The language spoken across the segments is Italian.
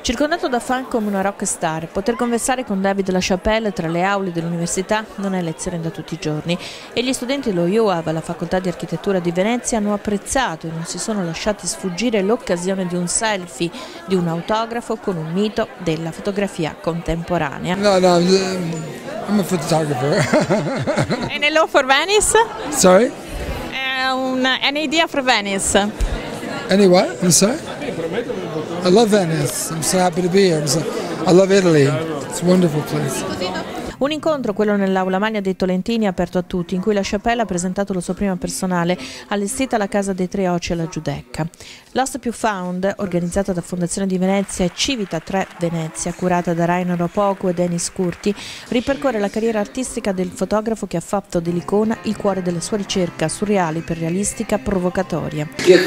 Circondato da fan come una rock star, poter conversare con David LaChapelle tra le aule dell'università non è lezione da tutti i giorni e gli studenti dello UAV, alla Facoltà di Architettura di Venezia, hanno apprezzato e non si sono lasciati sfuggire l'occasione di un selfie, di un autografo con un mito della fotografia contemporanea. No, I'm a photographer. And hello for Venice? Sorry? An idea for Venice? Any what? I'm sorry? I love Venice. I'm so happy to be here. I love Italy. It's a wonderful place. Un incontro, quello nell'Aula Magna dei Tolentini, aperto a tutti, in cui LaChapelle ha presentato la sua prima personale, allestita alla Casa dei Tre Oci alla Giudecca. Lost Più Found, organizzata da Fondazione di Venezia e Civita 3 Venezia, curata da Rainer Opoku e Denis Curti, ripercorre la carriera artistica del fotografo che ha fatto dell'icona il cuore della sua ricerca surreale, iperrealistica, provocatoria.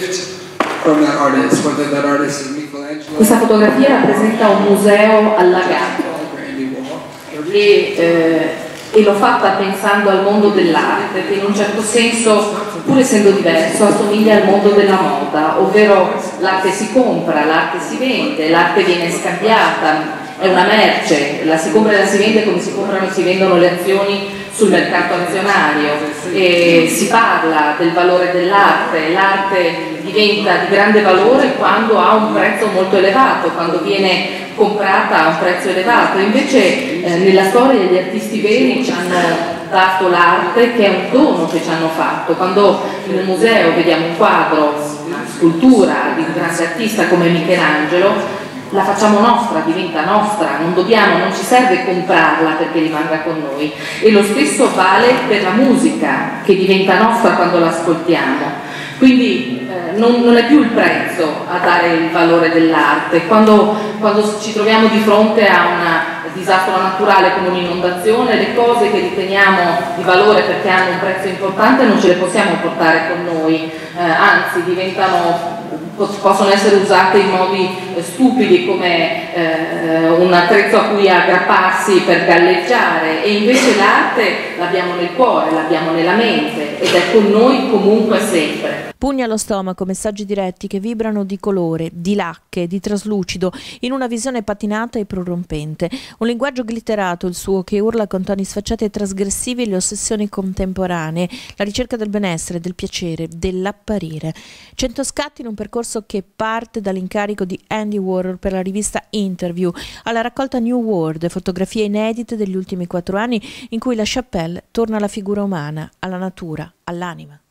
Questa fotografia rappresenta un museo allagato e l'ho fatta pensando al mondo dell'arte, che in un certo senso, pur essendo diverso, assomiglia al mondo della moda, ovvero l'arte si compra, l'arte si vende, l'arte viene scambiata, è una merce, la si compra e la si vende come si comprano e si vendono le azioni sul mercato azionario, e si parla del valore dell'arte, l'arte diventa di grande valore quando ha un prezzo molto elevato, quando viene comprata a un prezzo elevato. Invece nella storia gli artisti veri ci hanno dato l'arte, che è un dono che ci hanno fatto. Quando in un museo vediamo un quadro, una scultura di un grande artista come Michelangelo, la facciamo nostra, diventa nostra, non ci serve comprarla perché rimanga con noi. E lo stesso vale per la musica, che diventa nostra quando l'ascoltiamo. Quindi non è più il prezzo a dare il valore dell'arte. Quando ci troviamo di fronte a un disastro naturale come un'inondazione, le cose che riteniamo di valore perché hanno un prezzo importante non ce le possiamo portare con noi, anzi possono essere usate in modi stupidi come un attrezzo a cui aggrapparsi per galleggiare, e invece l'arte l'abbiamo nel cuore, l'abbiamo nella mente ed è con noi comunque sempre. Pugni allo stomaco, messaggi diretti che vibrano di colore, di lacche, di traslucido, in una visione patinata e prorompente. Un linguaggio glitterato, il suo, che urla con toni sfacciati e trasgressivi le ossessioni contemporanee, la ricerca del benessere, del piacere, dell'apparire. 100 scatti in un percorso che parte dall'incarico di Andy Warhol per la rivista Interview, alla raccolta New World, fotografie inedite degli ultimi 4 anni in cui LaChapelle torna alla figura umana, alla natura, all'anima.